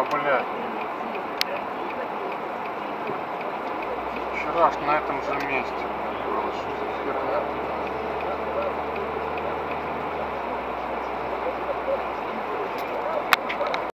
Да, блядь. Вчера ж на этом же месте, блядь.